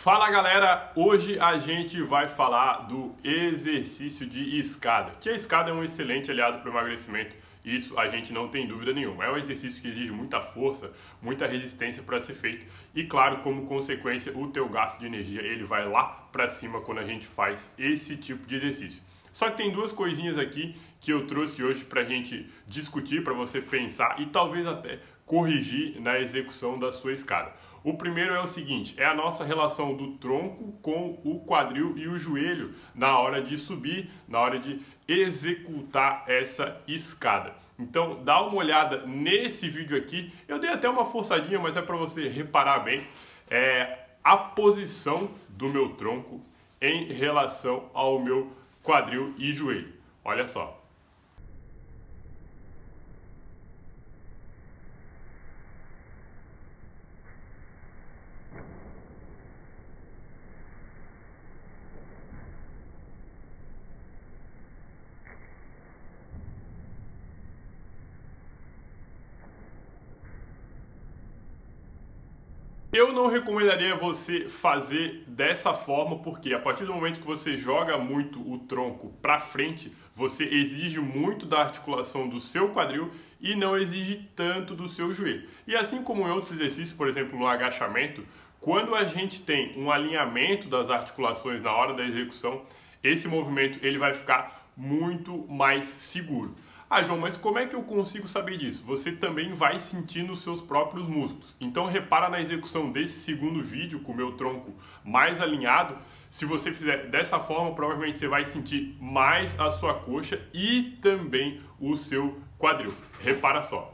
Fala galera, hoje a gente vai falar do exercício de escada, que a escada é um excelente aliado para o emagrecimento, isso a gente não tem dúvida nenhuma. É um exercício que exige muita força, muita resistência para ser feito e claro, como consequência, o teu gasto de energia ele vai lá para cima quando a gente faz esse tipo de exercício. Só que tem duas coisinhas aqui que eu trouxe hoje para a gente discutir, para você pensar e talvez até corrigir na execução da sua escada. O primeiro é o seguinte, é a nossa relação do tronco com o quadril e o joelho na hora de subir, na hora de executar essa escada. Então dá uma olhada nesse vídeo aqui, eu dei até uma forçadinha, mas é para você reparar bem, a posição do meu tronco em relação ao meu quadril e joelho. Olha só. Eu não recomendaria você fazer dessa forma, porque a partir do momento que você joga muito o tronco para frente, você exige muito da articulação do seu quadril e não exige tanto do seu joelho. E assim como em outros exercícios, por exemplo, no agachamento, quando a gente tem um alinhamento das articulações na hora da execução, esse movimento ele vai ficar muito mais seguro. Ah, João, mas como é que eu consigo saber disso? Você também vai sentir nos seus próprios músculos. Então repara na execução desse segundo vídeo com o meu tronco mais alinhado. Se você fizer dessa forma, provavelmente você vai sentir mais a sua coxa e também o seu quadril. Repara só.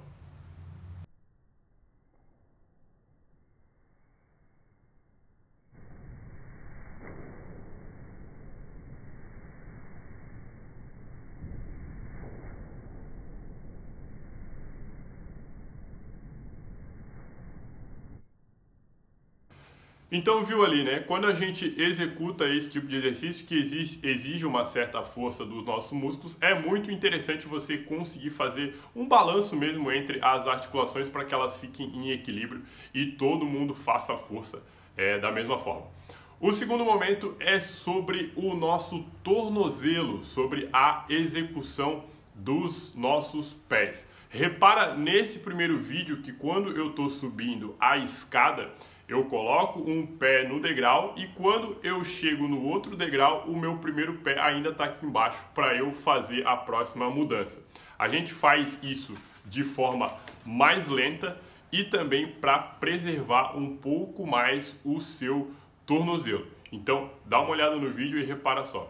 Então viu ali, né? Quando a gente executa esse tipo de exercício que exige uma certa força dos nossos músculos, é muito interessante você conseguir fazer um balanço mesmo entre as articulações para que elas fiquem em equilíbrio e todo mundo faça força da mesma forma. O segundo momento é sobre o nosso tornozelo, sobre a execução dos nossos pés. Repara nesse primeiro vídeo que quando eu estou subindo a escada, eu coloco um pé no degrau e quando eu chego no outro degrau, o meu primeiro pé ainda está aqui embaixo para eu fazer a próxima mudança. A gente faz isso de forma mais lenta e também para preservar um pouco mais o seu tornozelo. Então, dá uma olhada no vídeo e repara só.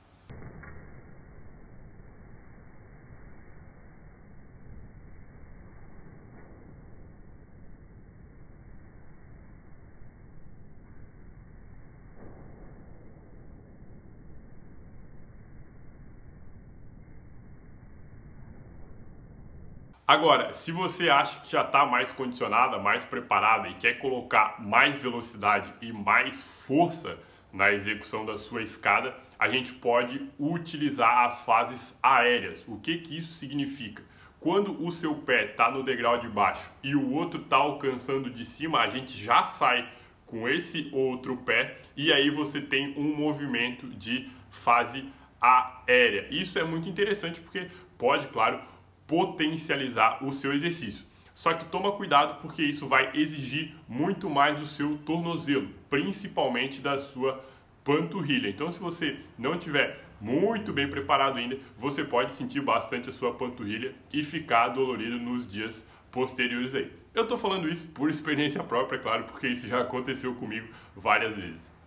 Agora, se você acha que já está mais condicionada, mais preparada e quer colocar mais velocidade e mais força na execução da sua escada, a gente pode utilizar as fases aéreas. O que isso significa? Quando o seu pé está no degrau de baixo e o outro está alcançando de cima, a gente já sai com esse outro pé e aí você tem um movimento de fase aérea. Isso é muito interessante porque pode, claro, potencializar o seu exercício. Só que toma cuidado porque isso vai exigir muito mais do seu tornozelo, principalmente da sua panturrilha. Então se você não tiver muito bem preparado ainda, você pode sentir bastante a sua panturrilha e ficar dolorido nos dias posteriores aí. Eu tô falando isso por experiência própria, claro, porque isso já aconteceu comigo várias vezes.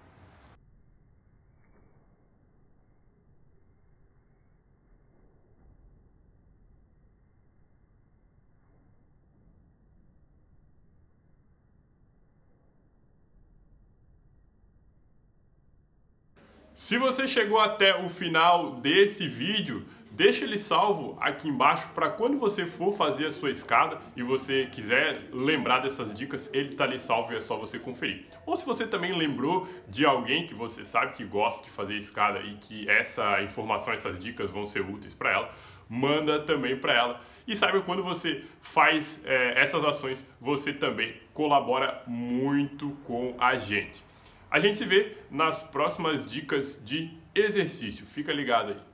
Se você chegou até o final desse vídeo, deixa ele salvo aqui embaixo para quando você for fazer a sua escada e você quiser lembrar dessas dicas, ele está ali salvo e é só você conferir. Ou se você também lembrou de alguém que você sabe que gosta de fazer escada e que essa informação, essas dicas vão ser úteis para ela, manda também para ela. E saiba que quando você faz essas ações, você também colabora muito com a gente. A gente se vê nas próximas dicas de exercício. Fica ligado aí.